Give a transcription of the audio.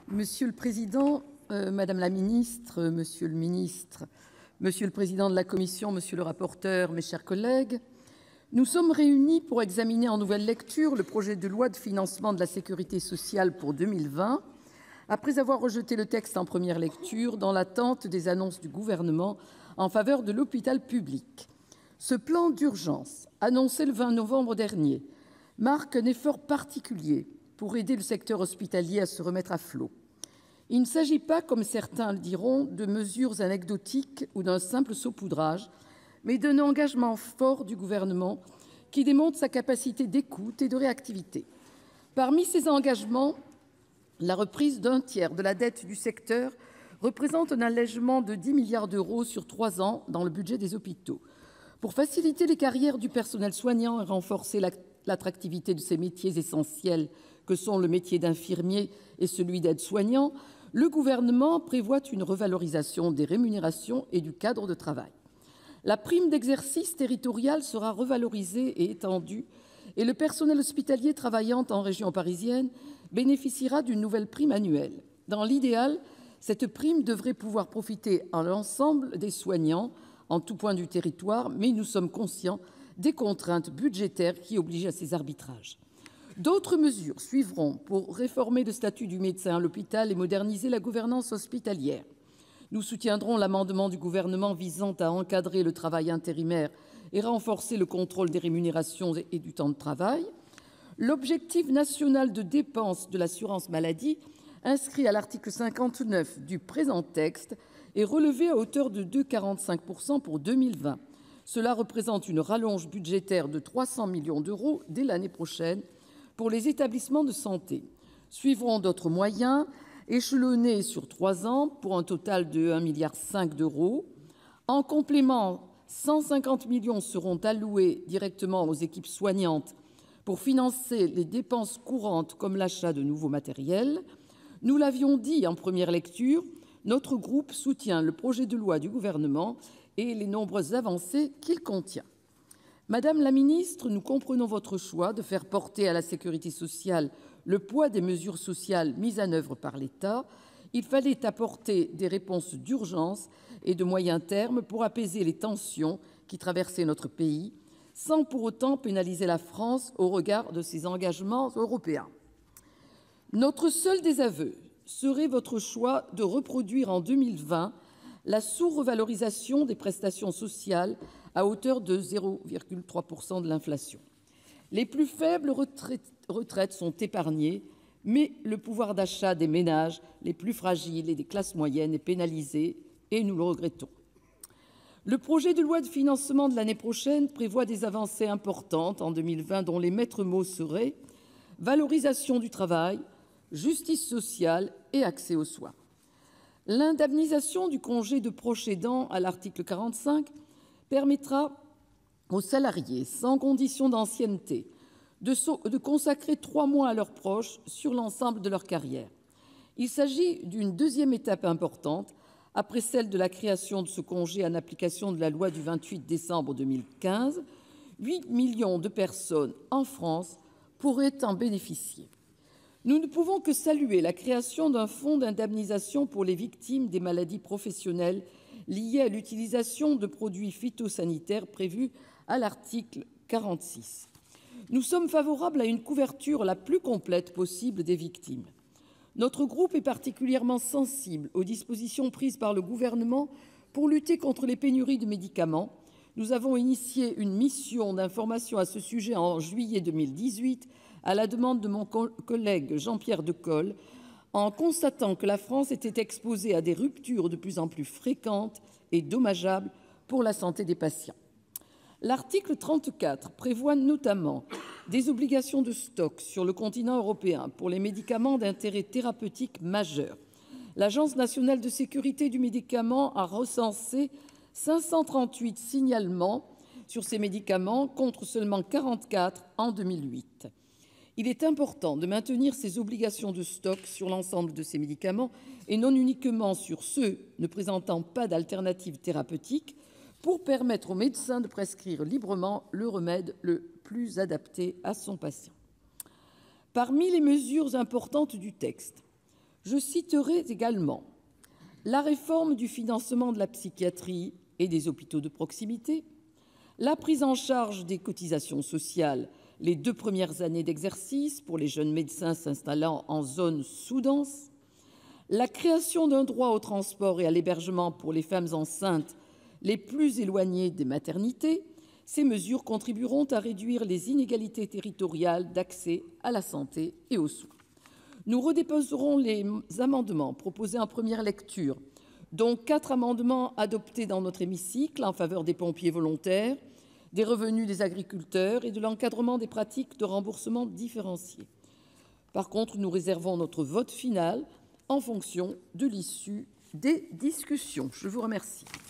Monsieur le président, madame la ministre, monsieur le ministre, monsieur le président de la commission, monsieur le rapporteur, mes chers collègues, nous sommes réunis pour examiner en nouvelle lecture le projet de loi de financement de la sécurité sociale pour 2020, après avoir rejeté le texte en première lecture dans l'attente des annonces du Gouvernement en faveur de l'hôpital public. Ce plan d'urgence, annoncé le 20 novembre dernier, marque un effort particulier pour aider le secteur hospitalier à se remettre à flot. Il ne s'agit pas, comme certains le diront, de mesures anecdotiques ou d'un simple saupoudrage, mais d'un engagement fort du Gouvernement qui démontre sa capacité d'écoute et de réactivité. Parmi ces engagements, la reprise d'un tiers de la dette du secteur représente un allègement de 10 milliards d'euros sur 3 ans dans le budget des hôpitaux. Pour faciliter les carrières du personnel soignant et renforcer l'attractivité de ces métiers essentiels que sont le métier d'infirmier et celui d'aide-soignant, le Gouvernement prévoit une revalorisation des rémunérations et du cadre de travail. La prime d'exercice territorial sera revalorisée et étendue, et le personnel hospitalier travaillant en région parisienne bénéficiera d'une nouvelle prime annuelle. Dans l'idéal, cette prime devrait pouvoir profiter à l'ensemble des soignants en tout point du territoire, mais nous sommes conscients des contraintes budgétaires qui obligent à ces arbitrages. D'autres mesures suivront pour réformer le statut du médecin à l'hôpital et moderniser la gouvernance hospitalière. Nous soutiendrons l'amendement du Gouvernement visant à encadrer le travail intérimaire et renforcer le contrôle des rémunérations et du temps de travail. L'objectif national de dépenses de l'assurance maladie, inscrit à l'article 59 du présent texte, est relevé à hauteur de 2,45% pour 2020. Cela représente une rallonge budgétaire de 300 millions d'euros dès l'année prochaine pour les établissements de santé. Suivront d'autres moyens, échelonnés sur 3 ans pour un total de 1,5 milliard d'euros. En complément, 150 millions seront alloués directement aux équipes soignantes pour financer les dépenses courantes comme l'achat de nouveaux matériels. Nous l'avions dit en première lecture, notre groupe soutient le projet de loi du Gouvernement et les nombreuses avancées qu'il contient. Madame la ministre, nous comprenons votre choix de faire porter à la sécurité sociale le poids des mesures sociales mises en œuvre par l'État. Il fallait apporter des réponses d'urgence et de moyen terme pour apaiser les tensions qui traversaient notre pays, sans pour autant pénaliser la France au regard de ses engagements européens. Notre seul désaveu serait votre choix de reproduire en 2020 la sous-revalorisation des prestations sociales à hauteur de 0,3% de l'inflation. Les plus faibles retraites sont épargnées, mais le pouvoir d'achat des ménages les plus fragiles et des classes moyennes est pénalisé, et nous le regrettons. Le projet de loi de financement de l'année prochaine prévoit des avancées importantes en 2020 dont les maîtres mots seraient valorisation du travail, justice sociale et accès aux soins. L'indemnisation du congé de proche aidant à l'article 45 permettra aux salariés sans condition d'ancienneté de consacrer 3 mois à leurs proches sur l'ensemble de leur carrière. Il s'agit d'une deuxième étape importante, après celle de la création de ce congé en application de la loi du 28 décembre 2015. 8 millions de personnes en France pourraient en bénéficier. Nous ne pouvons que saluer la création d'un fonds d'indemnisation pour les victimes des maladies professionnelles liées à l'utilisation de produits phytosanitaires prévus à l'article 46. Nous sommes favorables à une couverture la plus complète possible des victimes. Notre groupe est particulièrement sensible aux dispositions prises par le Gouvernement pour lutter contre les pénuries de médicaments. Nous avons initié une mission d'information à ce sujet en juillet 2018 à la demande de mon collègue Jean-Pierre Decool, en constatant que la France était exposée à des ruptures de plus en plus fréquentes et dommageables pour la santé des patients. L'article 34 prévoit notamment des obligations de stock sur le continent européen pour les médicaments d'intérêt thérapeutique majeur. L'Agence nationale de sécurité du médicament a recensé 538 signalements sur ces médicaments contre seulement 44 en 2008. Il est important de maintenir ces obligations de stock sur l'ensemble de ces médicaments et non uniquement sur ceux ne présentant pas d'alternative thérapeutique pour permettre aux médecins de prescrire librement le remède le plus adapté à son patient. Parmi les mesures importantes du texte, Je citerai également la réforme du financement de la psychiatrie et des hôpitaux de proximité, la prise en charge des cotisations sociales les 2 premières années d'exercice pour les jeunes médecins s'installant en zone sous-dense, la création d'un droit au transport et à l'hébergement pour les femmes enceintes les plus éloignées des maternités. Ces mesures contribueront à réduire les inégalités territoriales d'accès à la santé et aux soins. Nous redéposerons les amendements proposés en première lecture, dont 4 amendements adoptés dans notre hémicycle en faveur des pompiers volontaires, des revenus des agriculteurs et de l'encadrement des pratiques de remboursement différencié. Par contre, nous réservons notre vote final en fonction de l'issue des discussions. Je vous remercie.